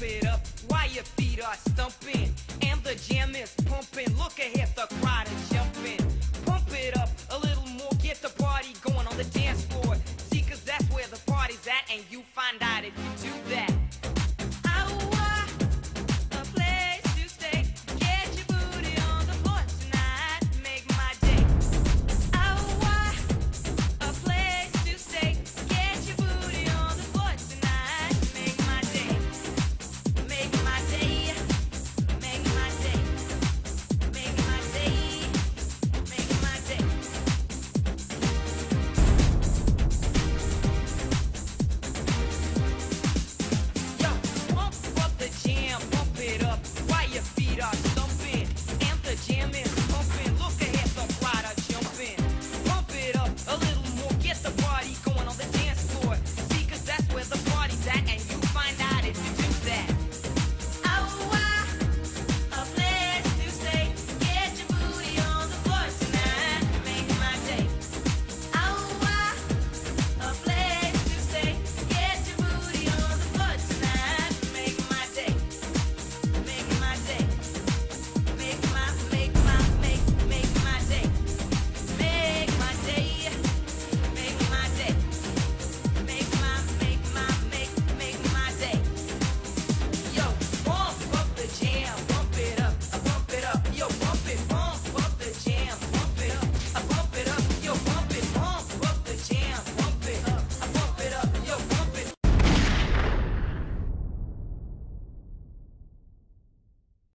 it up while your feet are stumping and the jam is pumping. Look ahead, the crowd is jumping. Pump it up a little more, get the party going on the dance floor. See, 'cause that's where the party's at, and you find out if you do that.